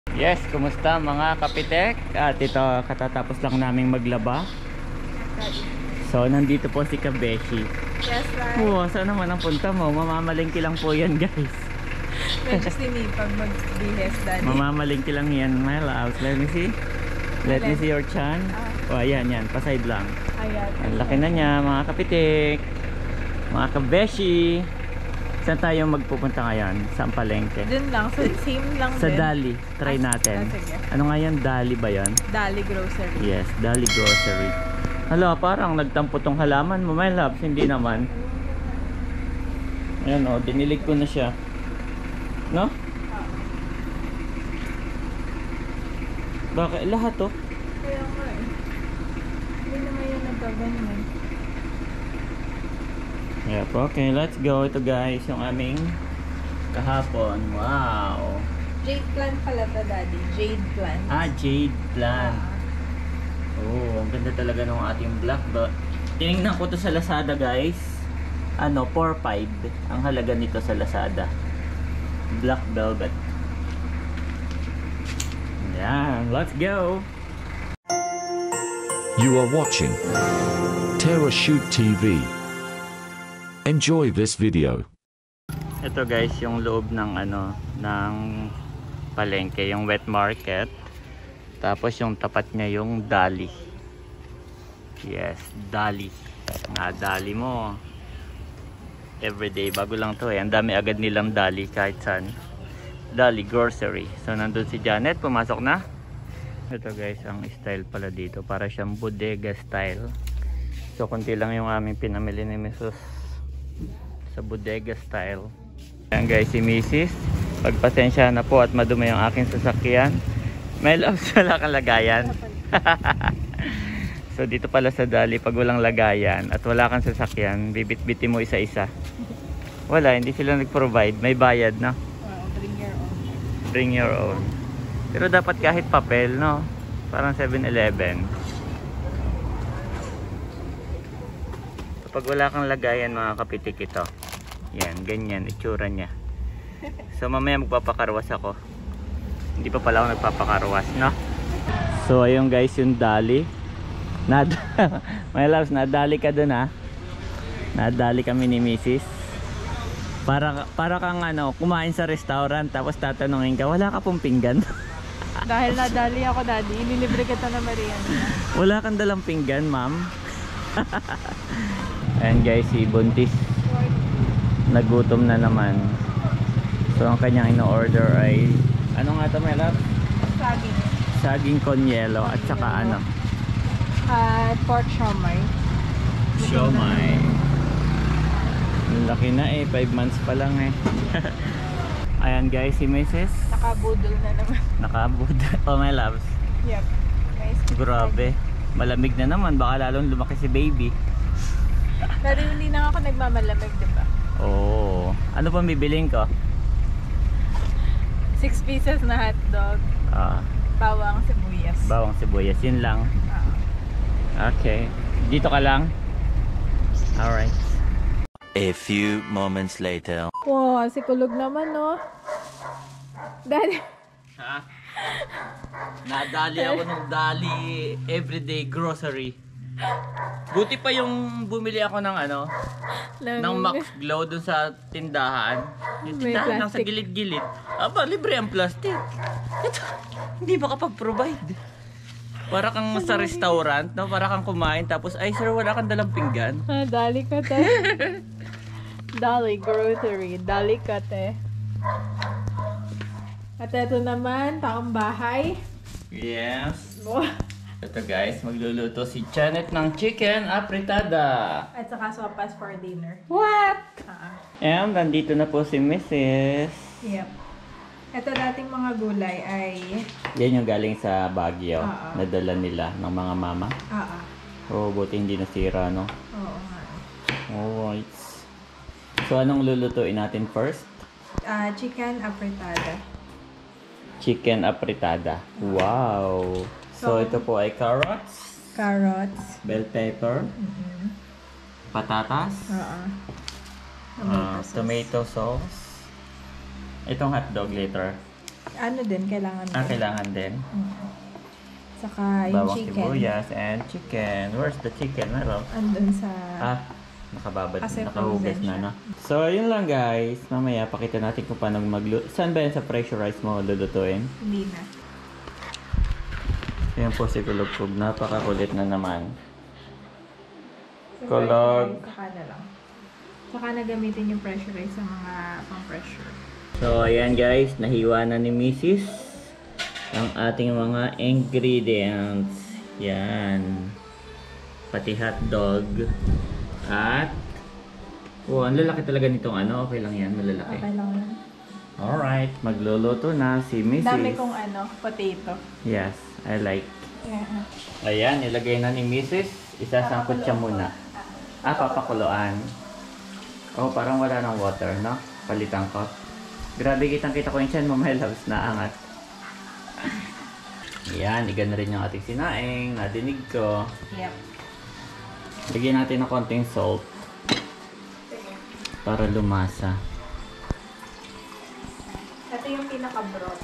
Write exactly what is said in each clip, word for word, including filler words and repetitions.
Yes, kumusta mga kapitek? At ito, katatapos lang naming maglaba. So, nandito po si Kabeshi. Yes, right. Oo, saan naman ang punta mo? Mamamalingki lang po yan, guys. Medyo sinipag mag-bihes, Daddy. Mamamalingki lang yan, my loves. Let me see. Let me see your chan. Oh, ayan, yan. Paside lang. Ayan. Ang laki na niya, mga kapitek. Mga Kabeshi. Saan tayo magpupunta ngayon? Saan palengke? Dun lang, so same lang Sa din. Dali. Try Ah, natin. ah, sige. Ano nga yan? Dali ba yan? Dali Grocery. Yes, Dali Grocery. Hala, parang nagtampo tong halaman mo, my loves. Hindi naman. Ayan o, dinilig ko na siya. No? Bakit? Lahat to? Kaya nga eh. Hindi na ngayon nagkaganyan. Yep, okay, let's go. Ito guys, yung aming kahapon. Wow. Jade plant pala to, Daddy. Jade plant. Ah, jade plant. Ah. Oh, ang ganda talaga ng ating black belt. Tinignan ko to sa Lazada, guys. Ano, four five ang halaga nito sa Lazada. Black velvet. Yan, let's go. You are watching Terra Shoot T V. Enjoy this video. Ito guys, yung loob ng ano, ng palengke, yung wet market. Tapos yung tapat niya yung Dali. Yes, Dali. Nga Dali mo. Everyday, bago lang to eh. Ang dami agad nilang Dali kahit saan. Dali Grocery. So nandun si Janet, pumasok na. Ito guys, ang style pala dito. Para siyang bodega style. So konti lang yung aming pinamili ni Missus sa bodega style. Ayan guys, si Missus Pagpasensya na po at madumi yung aking sasakyan. May loves, wala kang lagayan. So dito pala sa Dali, pag walang lagayan at wala kang sasakyan, bibit-bitin mo isa-isa. Wala, hindi sila nag-provide. May bayad, no? Wow, bring your own. Bring your own. Pero dapat kahit papel, no? Parang seven eleven. Pag wala kang lagayan, mga kapitik, ito. Yan, ganyan, itsura niya. So mamaya magpapakarwas ako. Hindi pa pala ako nagpapakarwas, no? So ayun guys, yung Dali. Nad My loves, nadali ka dun ha. Nadali kami ni Missus Para, para kang ano, kumain sa restaurant tapos tatanungin ka, wala ka pong pinggan? Dahil nadali ako, Daddy, inilibre kita na merienda. Wala kang dalang pinggan, ma'am? Ayan guys, si Buntis nagutom na naman. So ang kanyang ino-order ay ano nga ito, my love? Saging. Saging con yelo at saka ano? At pork siomai. Siomai. Ang laki na eh, five months pa lang eh. Ayan guys, si Missus Nakabudol na naman. Nakabudol. Oh my loves. Yep. Guys, Grabe. Malamig na naman, baka lalong lumaki si baby. Pero hindi na ako nagmamalamig, diba? Oo. Ano pa bibiliin ko? Six pieces na hotdog. Ah, Bawang sibuyas. bawang sibuyas, yun lang. Ah. Okay. Dito ka lang? Alright. A few moments later. Wow, si kulog naman, no? Daddy. Ha? Nadali ako ng Dali everyday grocery. Buti pa yung bumili ako ng ano, ng Max Glow dun sa tindahan. Yung May tindahan lang sa plastic. gilid-gilid. Aba, libre ang plastic. Ito, hindi makapag-provide. Para kang sa restaurant, no? Para kang kumain tapos, ay sir, wala kang dalang pinggan. Ah, dali ka te. Dali Grocery. Dali ka te. At ito naman, taong bahay. Yes. Wow. Ito guys, magluluto si Janet ng chicken apritada. At saka sopas for dinner. What? Ah. And nandito na po si Missus Yep. Ito dating mga gulay ay... Yan yung galing sa Baguio. Oo. Nadala nila ng mga mama. Ah, ah. Oh, buti hindi nasira, no? Oo nga. Alright. So, anong lulutuin natin first? Ah, chicken apritada. Chicken apritada. Wow! So, So, ito po ay carrots, Carrots. bell pepper, Mm-hmm. patatas, Oo. ah, tomato sauce. Itong hotdog later. Ano din, kailangan din. Ah, kailangan din. Mm. Saka yung Bawang chicken. sibuyas and chicken. Where's the chicken? Meron. Andun sa... Ah, nakababad. Kasi Nakahugas frozen na, siya. no? So, yun lang guys. Mamaya, pakita natin kung paano magluto. Saan ba yan sa pressurized mo lulutuin? Hindi na. Yan po si Kulugkog. Napakakulit na naman. Kulog. Saka na lang. Saka na gamitin yung pressurize sa mga pang-pressure. So, ayan guys. Nahiwa na ni Missus ang ating mga ingredients. Yan. Pati hotdog. At oh, ang lalaki talaga nitong ano. Okay lang yan. Malalaki. Okay lang yan. Alright. Magluluto na si Missus Dami kong ano, potato. Yes. I like. Yeah. Ayan. Ilagay na ni Missus Isasangkot siya muna. Ah, papakuloan. Oh, parang wala ng water, no? Palitan ko. Grabe, kitang-kita ko yung chan mo, my loves, naangat. Yan, igan na rin yung ating sinaing. Nadinig ko. Yep. Lagyan natin ng konting salt. Para lumasa. Ito yung pinaka-broth.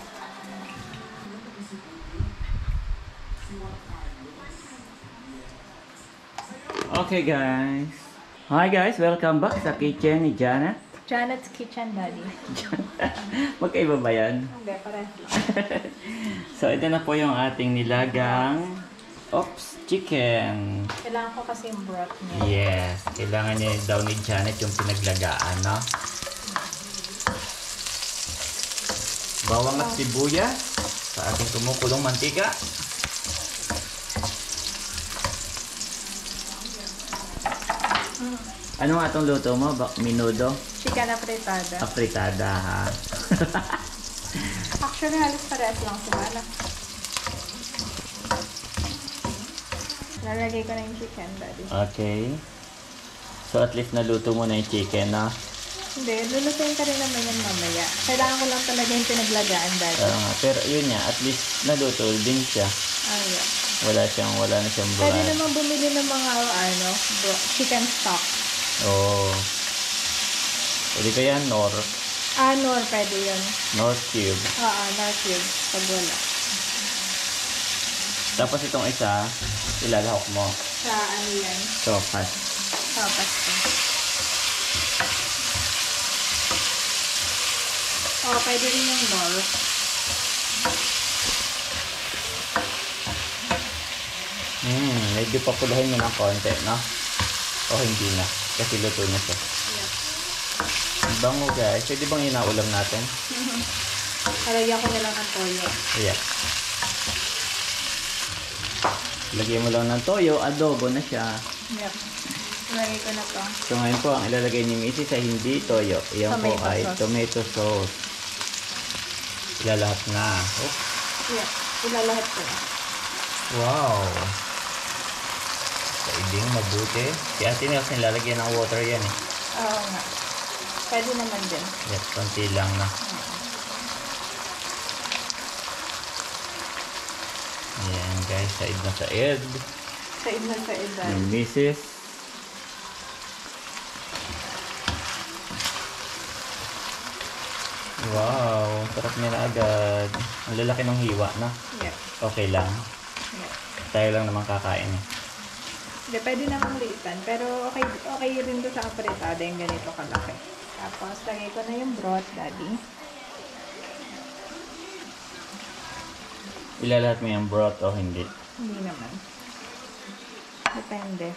Okay, guys. Hi, guys. Welcome back sa kitchen ni Janet. Janet's Kitchen, Daddy. Magkaiba ba yan? Hindi, parehas lang. So, ito na po yung ating nilagang Ops Chicken. Kailangan ko kasi yung broth niya. Yes. Kailangan niya daw ni Janet yung pinaglagaan, no? Bawang at sibuyas sa ating kumukulong mantika. Ano nga itong luto mo? Ba- Minudo? Chicken apretada. Apritada, ha? Actually, halos parehas lang sila. Ano? Lalagay ko na yung chicken, Daddy. Okay. So, at least naluto mo na yung chicken, no? Hindi, lulutuin ka rin naman yan mamaya. Kailangan ko lang talaga yung pinaglagaan, Daddy. Oo nga. Pero yun nga, at least naluto din siya. Ah, yeah. Wala siyang, wala na siyang Pwede brand. naman bumili ng mga, ano, bro- chicken stock. Oo. Pwede ba yan? Nor? Ah, nor, pwede yun. North Cube. Oo, nor cube. Pag wala. Tapos itong isa, ilalahok mo. Sa ano yan? Sopas. Tapas ko. Oo, pwede rin yung nor. Hmm, medyo papulahin mo ng konti, no? O hindi na. Kasi luto na siya. Yeah. Ang bango guys. Pwede bang inaulam natin? Lagyan ko na lang ng toyo. Yeah. Lagyan mo lang ng toyo, adobo na siya. Yep. Lagay ko na to. So ngayon po, ang ilalagay ni Missus ay hindi toyo. Iyan po Tomato ay sauce. tomato sauce. Ilalahat na. Oh. Yep. Ilalahat ko na. Wow! Pwedeng mabuti. Si Ate Nels nilalagyan ng water yan eh. Oo nga. Pwede naman din. Yes, konti lang na. Ayan guys, said na said. Said na sa edad. Yung Missus Wow, sarap niya na agad. Ang lalaki ng hiwa na. Yep. Okay lang. Yep. Tayo lang naman kakain eh. Hindi, pwede namang liitan. Pero okay, okay rin doon sa apretada yung ganito kalaki. Tapos, lagay ko na yung broth, Daddy. Ilalahat mo yung broth o hindi? Hindi naman. Depende.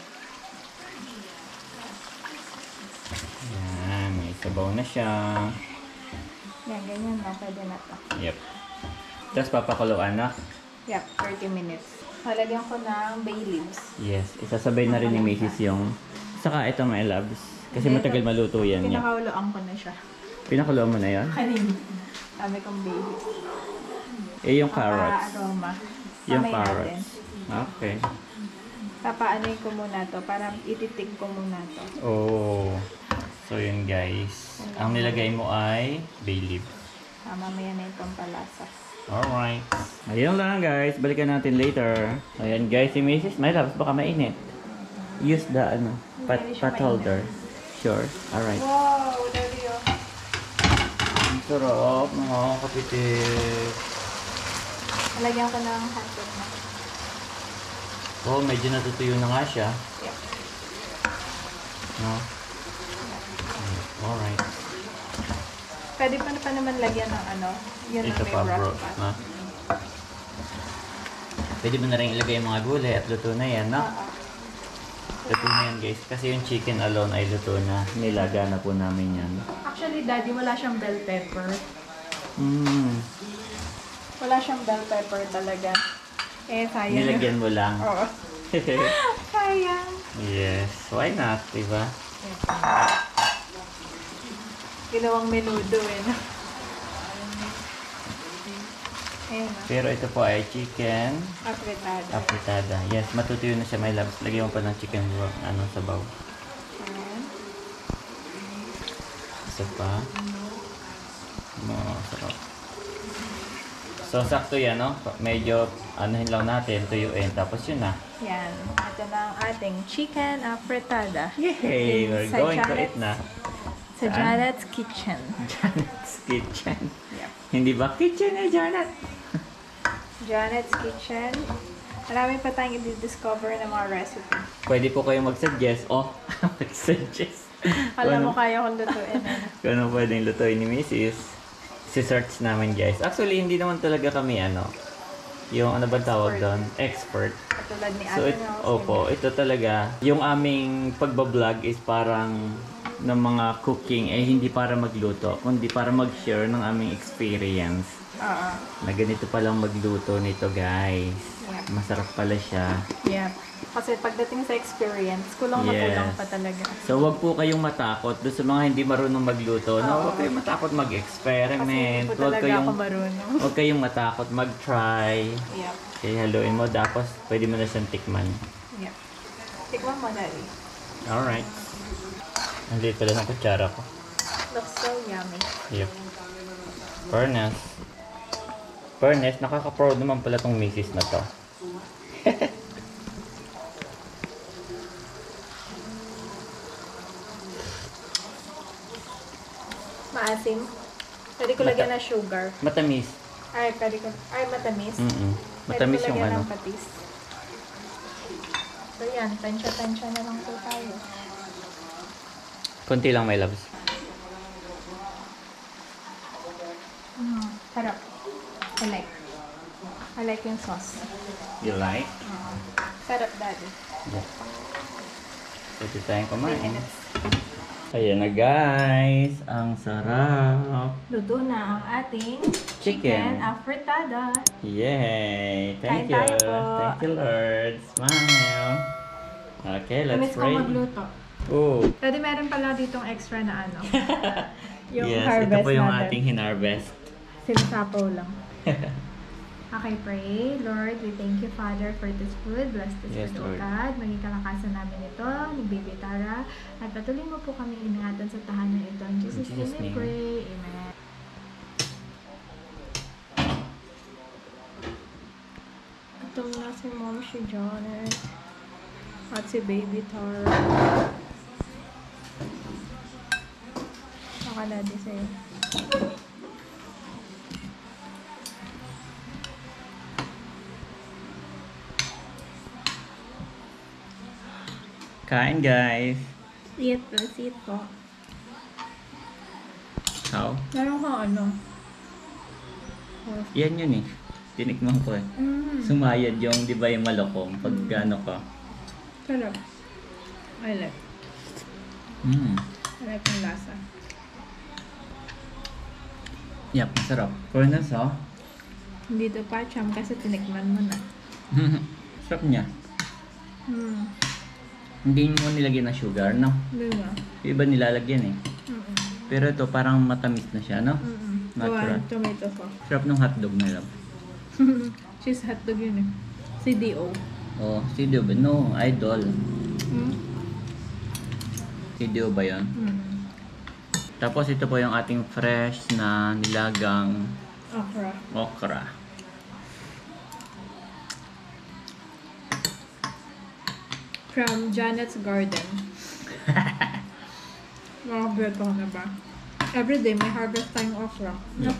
Yan, may sabaw na siya. Yan, ganyan na. Pwede na to. Yep. Tapos papakuluan na. Yep, thirty minutes. Halagyan ko ng bay leaves. Yes, isasabay na rin ni Missus yung... Saka ito my loves. Kasi Hindi, matagal maluto yan niya. Pinakauloan ko na siya. Pinakuluan mo na yan? Kanina. Sabi kong bay leaves. Eh, yung carrots. Aroma. Yung Mamay natin. carrots. Okay. Papaanoy ko muna to para ititig ko muna to. Oh. So yun guys. Ang nilagay mo ay bay leaf. Ah, mamaya na itong palasa. Alright. Ayun lang guys. Balikan natin later. Ayan guys, si Missus My loves, baka mainit. Use the ano, pot, Hindi siya pot holder. Sure. Alright. Wow, Daddy, oh. Sarap, mga kapitik. Nalagyan ko ng hotdog na. Oo, oh, medyo natutuyo na nga siya. Yep. No? Alright. Pwede pa na pa naman lagyan ng ano, yun Ito na may pa, bro. broth pa. Ha? Pwede mo na rin ilagay yung mga gulay at luto na yan, no? Oo. Luto na yan, guys. Kasi yung chicken alone ay luto na. Nilaga na po namin yan. Actually, Daddy, wala siyang bell pepper. Mm. Wala siyang bell pepper talaga. Eh, sayang. Nilagyan mo lang. Oo. Sayang. Yes. Why not, diba? Ginawang menudo eh. No? Ayan na. Pero ito po ay chicken Apretada. apretada. Yes, matutuyo na siya, my loves. Lagyan mo pa ng chicken ano, sabaw. Ayan. Isa pa. Oh, sarap. So, sakto yan, no? Medyo, anuhin lang natin, tuyuin. Tapos yun na. Yan. Ito na ang ating chicken apretada. Yay! We're Sa going to Janet's- eat na. Sa Saan? Janet's Kitchen. Janet's Kitchen. Yep. Hindi ba kitchen eh, Janet? Janet's Kitchen. Marami pa tayong i-discover ng mga recipe. Pwede po kayong mag-suggest. Oh, mag-suggest. Alam mo, Kung ano- kaya kong lutuin. Ano? Kung ano pwedeng lutuin ni Missus Si-search namin, guys. Actually, hindi naman talaga kami, ano, yung ano ba tawag Expert. doon? Expert. Katulad ni So, Ate it, Nels. opo, ito talaga, yung aming pagbablog is parang ng mga cooking, eh hindi para magluto, kundi para mag-share ng aming experience. Oo. Na ganito palang magluto nito, guys. Yep. Masarap pala siya. Yep. Kasi pagdating sa experience, kulang na Yes. kulang pa talaga. So, wag po kayong matakot doon sa mga hindi marunong magluto. No, Oo. wag kayong matakot Kasi mag-experiment. hindi po Wag talaga kayong, ako marunong. wag kayong matakot mag-try. Yep. Okay, haluin mo. Tapos, pwede mo na siyang tikman. Yep. Tikman mo, Daddy. Alright. Ang liit pala ng kutsara ko. Looks so yummy. Yep. Fairness. Fairness, nakaka-proud naman pala tong misis na to. Maasim. Pwede ko Mata- lagyan ng sugar. Matamis. Ay, pwede ko. Ay, matamis. Mm-mm. Pwede Matamis ko yung lagyan ano. ng patis. So yan, tansya-tansya na lang po tayo. Konti lang, my loves. Mm, sarap. I like. I like yung sauce. You like? Uh, sarap, Daddy. Yeah. Pwede tayong kumain. minutes. Ayan na, guys. Ang sarap. Luto na ang ating Chicken. afritada. Yay! Thank Kain you. tayo po. Thank you, Lord. Smile. Okay, let's Namiss ko pray. magluto. Oh. Daddy, meron pala ditong extra na ano. yung Yes, harvest ito po yung natin. ating hinarvest. Sinasapaw lang. Okay, pray. Lord, we thank you, Father, for this food. Bless this Yes, food, O Lord. God. Maging kalakasan namin ito, ni Baby Tara. At patuloy mo po kami ingatan sa tahanan ito. In Jesus' In Jesus' name we name. pray. Amen. Ito na si Mom, si Janet. At si Baby Tara. Baka na di sa'yo. Kain, guys. Eat, let's eat po. How? Meron kang ano? Yan yun eh. Tinikman ko eh. Mm. Sumayad yung, di ba yung malokong pag ano ka. Sarap. I like. Mm. I like yung lasa. Yep, masarap. Fairness, oh. Hindi to pa, cham, kasi tinikman mo na. Sarap niya. Hmm. Hindi mo nilagyan ng sugar, no? Di ba? Yung iba nilalagyan eh. Mm-mm. Pero ito parang matamis na siya, no? Mm-mm. Natural. Gawa, tomato sauce. Sarap ng hotdog na lang. Cheese hotdog yun eh. C D O. Oh, C D O ba? No, idol. Hmm? C D O ba yun? Mm. Tapos ito po yung ating fresh na nilagang Okra. okra. From Janet's Garden. Mga bread ko na ba? Everyday may harvest time okra. Yeah.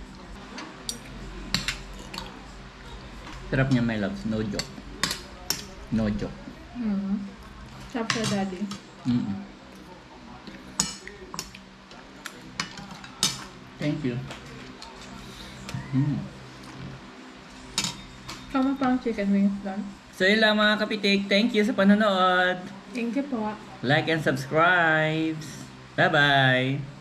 Sarap niya, my loves. No joke. No joke. Mm. Sarap siya, daddy. Mm -mm. Thank you. Mm. Kama pang chicken wings doon. So yun lang mga kapitik. Thank you sa panonood. Thank you po. Like and subscribe. Bye-bye.